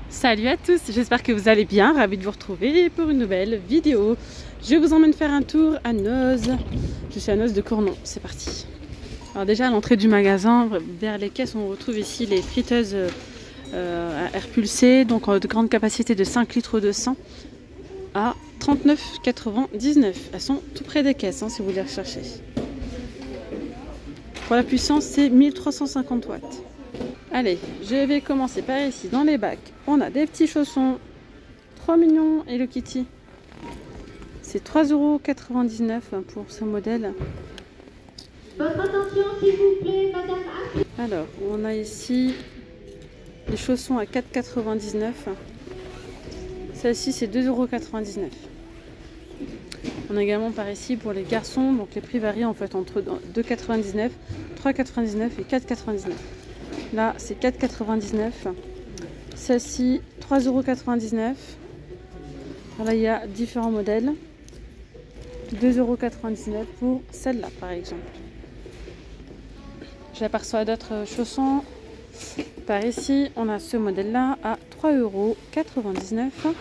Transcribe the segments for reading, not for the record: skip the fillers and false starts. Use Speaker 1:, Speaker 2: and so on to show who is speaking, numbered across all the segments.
Speaker 1: Salut à tous, j'espère que vous allez bien, ravi de vous retrouver pour une nouvelle vidéo. Je vous emmène faire un tour à Noz. Je suis à Noz de Cournon, c'est parti. Alors déjà à l'entrée du magasin, vers les caisses, on retrouve ici les friteuses à air pulsé, donc de grande capacité de 5 litres de sang à 39,99 €. Elles sont tout près des caisses si vous voulez rechercher. Pour la puissance, c'est 1350 watts. Allez, je vais commencer par ici, dans les bacs. On a des petits chaussons, trop mignons, Hello Kitty. C'est 3,99 € pour ce modèle.
Speaker 2: Votre attention, s'il vous plaît, madame.
Speaker 1: Alors, on a ici les chaussons à 4,99 €. Celle-ci, c'est 2,99 €. On a également par ici pour les garçons, donc les prix varient en fait entre 2,99 €, 3,99 € et 4,99 €. Là, c'est 4,99 €. Celle-ci, 3,99 €. Là, il y a différents modèles. 2,99 € pour celle-là, par exemple. J'aperçois d'autres chaussons. Par ici, on a ce modèle-là à 3,99 €.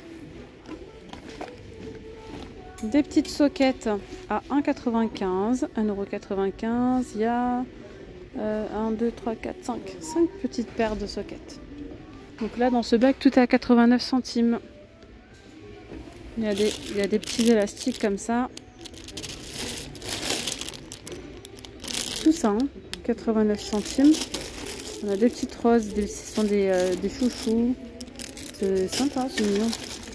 Speaker 1: Des petites soquettes à 1,95 €. 1,95 €. Il y a 1, 2, 3, 4, 5 petites paires de sockets. Donc là dans ce bac tout est à 89 centimes. Il y a des petits élastiques comme ça. Tout ça, 89 centimes. On a des petites roses, ce sont des chouchous. C'est sympa, c'est mignon.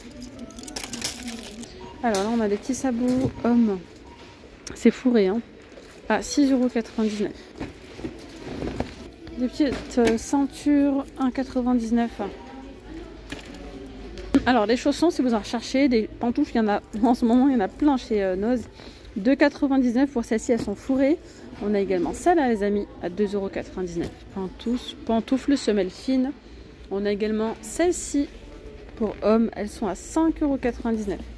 Speaker 1: Alors là on a des petits sabots hommes. C'est fourré à 6,99 €. Des petites ceintures 1,99 €. Alors les chaussons, si vous en recherchez, des pantoufles, il y en a en ce moment, il y en a plein chez Noz. 2,99 € pour celles-ci, elles sont fourrées. On a également celle-là les amis à 2,99 €. Pantoufles semelles fines. On a également celle-ci pour hommes, elles sont à 5,99 €.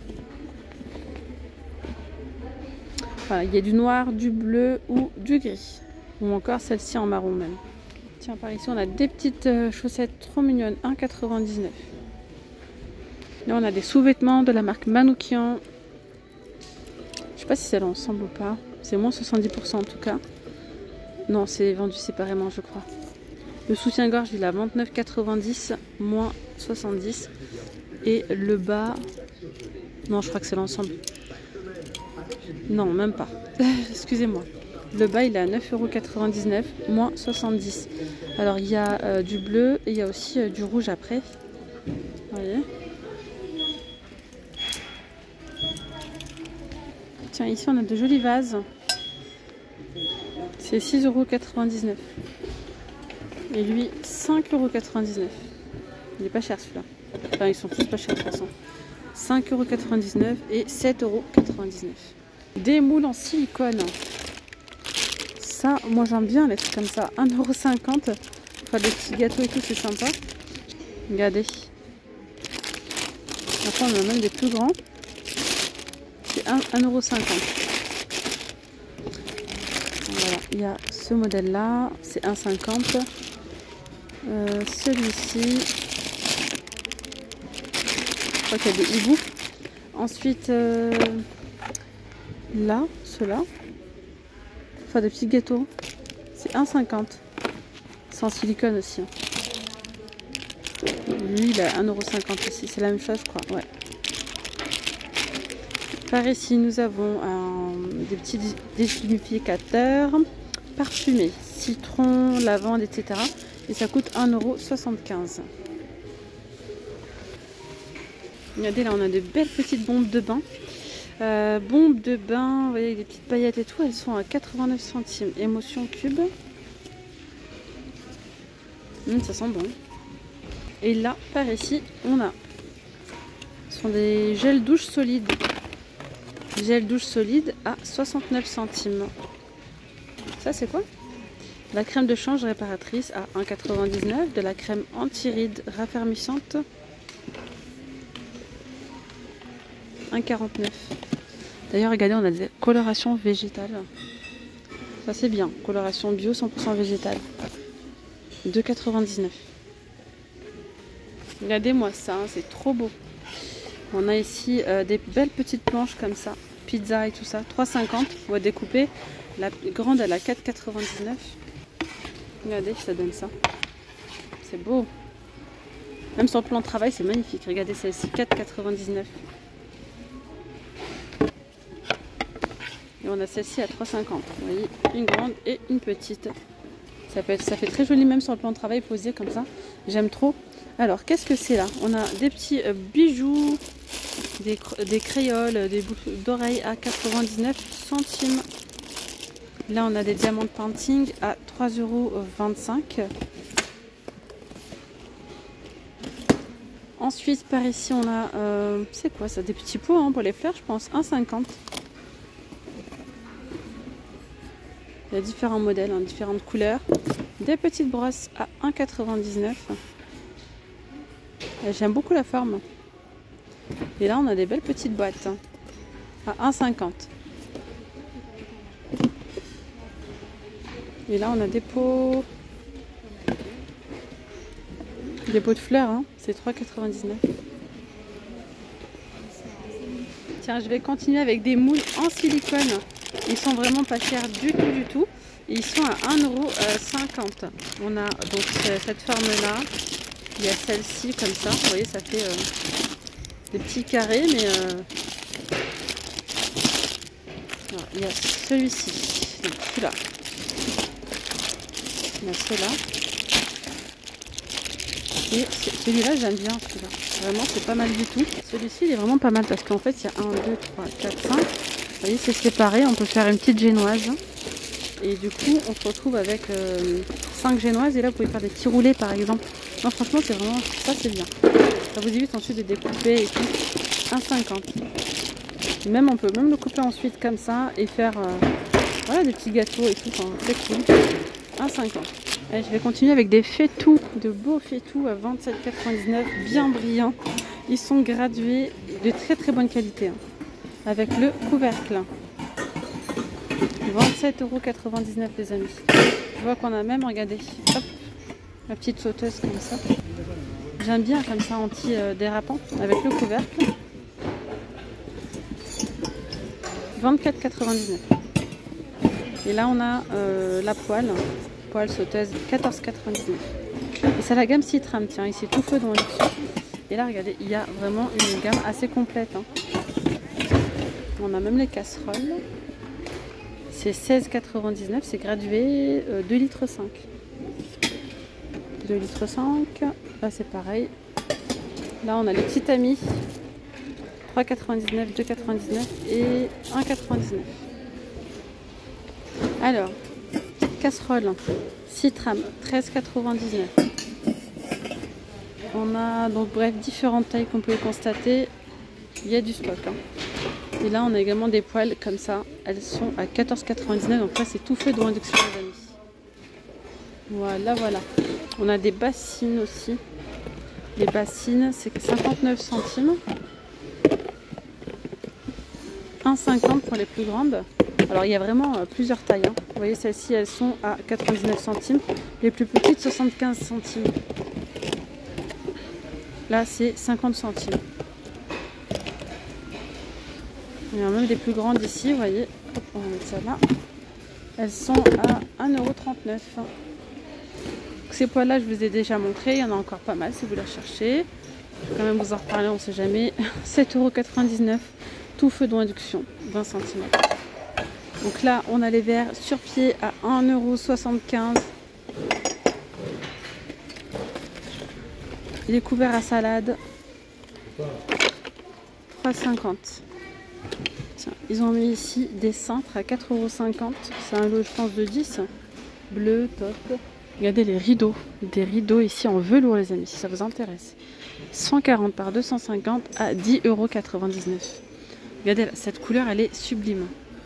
Speaker 1: Voilà, il y a du noir, du bleu ou du gris. Ou encore celle-ci en marron même. Tiens, par ici, on a des petites chaussettes trop mignonnes, 1,99 €. Là, on a des sous-vêtements de la marque Manoukian. Je sais pas si c'est l'ensemble ou pas. C'est moins 70% en tout cas. Non, c'est vendu séparément, je crois. Le soutien-gorge, il est à 29,90 €, moins 70 €. Et le bas... Non, je crois que c'est l'ensemble. Non, même pas. Excusez-moi. Le bas il est à 9,99 €, moins 70 €. Alors il y a du bleu et il y a aussi du rouge après. Vous voyez. Tiens, ici on a de jolis vases. C'est 6,99 €. Et lui 5,99 €. Il est pas cher celui-là. Enfin ils sont tous pas chers de toute façon. 5,99 € et 7,99 €. Des moules en silicone. Ça, moi j'aime bien les trucs comme ça. 1,50 €. Enfin, des petits gâteaux et tout, c'est sympa. Regardez. Après, on a même des plus grands. C'est 1,50 €. Voilà, il y a ce modèle-là. C'est 1,50 €. Celui-ci. Je crois qu'il y a des hiboux. Ensuite, là, ceux-là. Enfin des petits gâteaux, c'est 1,50 €. C'est en silicone aussi. Lui il a 1,50 € aussi, c'est la même chose je crois. Ouais. Par ici nous avons des petits déshumidificateurs parfumés, citron, lavande, etc. Et ça coûte 1,75 €. Regardez là on a de belles petites bombes de bain. Bombes de bain, vous voyez, avec des petites paillettes et tout, elles sont à 89 centimes. Émotion cube. Ça sent bon. Et là, par ici, on a. Ce sont des gels douche solides. Gel douche solide à 69 centimes. Ça, c'est quoi? La crème de change réparatrice à 1,99 €. De la crème anti-rides raffermissante. 1,49 €. D'ailleurs, regardez, on a des colorations végétales. Ça, c'est bien. Coloration bio 100% végétale. 2,99 €. Regardez-moi ça, hein, c'est trop beau. On a ici des belles petites planches comme ça, pizza et tout ça, 3,50. On va découper. La grande, elle a 4,99. Regardez, ça donne ça. C'est beau. Même sur le plan de travail, c'est magnifique. Regardez celle-ci, 4,99. Et on a celle-ci à 3,50. Vous voyez, une grande et une petite. Ça fait très joli même sur le plan de travail posé comme ça. J'aime trop. Alors, qu'est-ce que c'est là? On a des petits bijoux, des créoles, des boucles d'oreilles à 99 centimes. Là, on a des diamants de painting à 3,25 €. Ensuite, par ici, on a, c'est quoi ça? Des petits pots hein, pour les fleurs, je pense, 1,50 €. Il y a différents modèles, hein, différentes couleurs. Des petites brosses à 1,99 €. J'aime beaucoup la forme. Et là, on a des belles petites boîtes hein, à 1,50 €. Et là, on a des pots de fleurs, hein, c'est 3,99 €. Tiens, je vais continuer avec des moules en silicone. Ils sont vraiment pas chers du tout. Et ils sont à 1,50 €. On a donc cette forme-là. Il y a celle-ci comme ça. Vous voyez, ça fait des petits carrés, mais voilà. Il y a celui-ci, celui-là. Il y a ceux-là. Et celui-là, j'aime bien celui-là. Vraiment, c'est pas mal du tout. Celui-ci, il est vraiment pas mal parce qu'en fait, il y a 1, 2, 3, 4, 5. Vous voyez, c'est séparé. On peut faire une petite génoise. Et du coup, on se retrouve avec 5 génoises. Et là, vous pouvez faire des petits roulés, par exemple. Non, franchement, c'est vraiment... Ça, c'est bien. Ça vous évite ensuite de découper et tout. 1,50 €. Même, on peut même le couper ensuite comme ça et faire voilà, des petits gâteaux et tout. Enfin, c'est cool. 1,50 €. Allez, je vais continuer avec des fétous, de beaux fétous à 27,99 €, bien brillants. Ils sont gradués de très bonne qualité, hein, avec le couvercle. 27,99 € les amis. Je vois qu'on a même, regardez, hop, la petite sauteuse comme ça. J'aime bien comme ça, anti-dérapant, avec le couvercle. 24,99 €. Et là, on a la poêle sauteuse, 14,99 €. Et c'est la gamme Citram, tiens, ici tout feu dans le dessus. Et là, regardez, il y a vraiment une gamme assez complète. Hein. On a même les casseroles. C'est 16,99 €, c'est gradué 2,5 litres. 2,5 litres. Là, c'est pareil. Là, on a les petits tamis. 3,99 €, 2,99 € et 1,99 €. Alors, petite casserole Citram, 13,99 €. On a donc bref différentes tailles qu'on peut constater. Il y a du stock. Hein. Et là, on a également des poêles comme ça. Elles sont à 14,99 €. Donc là, c'est tout fait de induction, les amis. Voilà. On a des bassines aussi. Les bassines, c'est 59 centimes. 1,50 € pour les plus grandes. Alors, il y a vraiment plusieurs tailles. Hein. Vous voyez, celles-ci, elles sont à 99 centimes. Les plus petites, 75 centimes. Là, c'est 50 centimes. Il y en a même des plus grandes ici, vous voyez. Hop, on va mettre ça là. Elles sont à 1,39 €. Ces poêles-là, je vous ai déjà montré. Il y en a encore pas mal si vous les recherchez. Je vais quand même vous en reparler, on ne sait jamais. 7,99 €. Tout feu d'induction, 20 cm. Donc là, on a les verres sur pied à 1,75 €. Les couverts à salade, 3,50 €. Tiens, ils ont mis ici des cintres à 4,50 €. C'est un lot, je pense, de 10. Bleu, top. Regardez les rideaux. Des rideaux ici en velours, les amis, si ça vous intéresse. 140 par 250 à 10,99 €. Regardez, cette couleur, elle est sublime.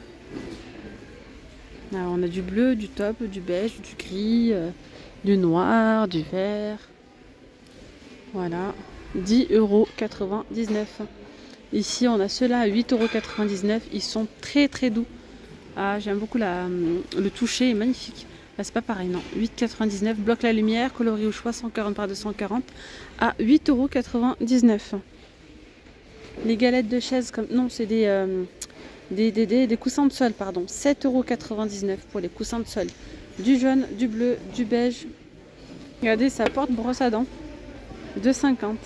Speaker 1: Alors, on a du bleu, du taupe, du beige, du gris, du noir, du vert. Voilà, 10,99 €. Ici, on a ceux-là à 8,99 €. Ils sont très doux. Ah, j'aime beaucoup le toucher, est magnifique. Ah, c'est pas pareil, non. 8,99 €. Bloque la lumière, coloris au choix, 140 par 240 à 8,99 €. Les galettes de chaise, comme non, c'est des coussins de sol, pardon. 7,99 € pour les coussins de sol. Du jaune, du bleu, du beige. Regardez, ça porte brosse à dents. 2,50 €.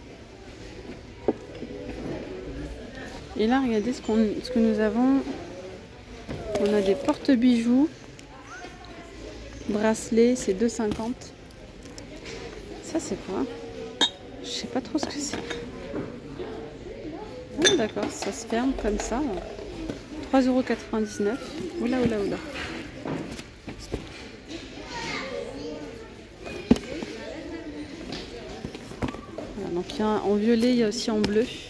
Speaker 1: Et là, regardez ce que nous avons. On a des porte-bijoux. Bracelet, c'est 2,50 €. Ça, c'est quoi? Je sais pas trop ce que c'est. Ah, d'accord, ça se ferme comme ça. 3,99 €. Oula, oula, oula. Voilà, donc il y a en violet, il y a aussi en bleu.